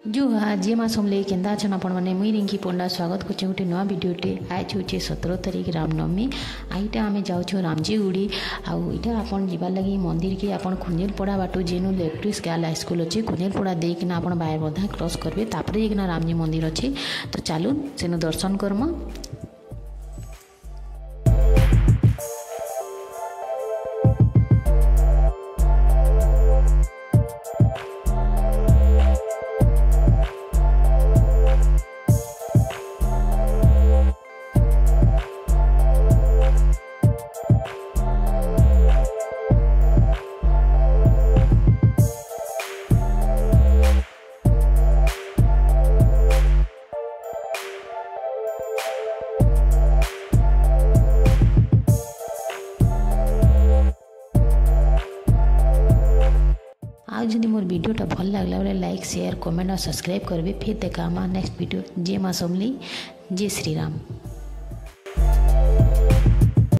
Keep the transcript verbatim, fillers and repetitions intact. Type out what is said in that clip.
जो आज माँ समले केन्दा अच्छन आपण मैंने मुई रिंकी पंडा स्वागत कर गोटे नुआ भिडटे आज हूँ सतर तारिख रामनवमी आईटा आम जाऊँ रामजी गुड़ी आईटा आपन जीवार लगी मंदिर के आपन खुंजेलपड़ा बाटू जेनु लेफ्टिस गर्ल हाईस्कल अच्छे खुंजेलपड़ा देकिना आपन बाय बधा क्रॉस करेंगे तापर जाकिना रामजी मंदिर अच्छे तो चलून सेनु दर्शन करमा। आज जदि मोर वीडियोटा भल लगला बोले लाइक शेयर कमेंट और सब्सक्राइब करबे। फिर देखा हमारा नेक्स्ट वीडियो। जय माँ समली, जय श्री राम।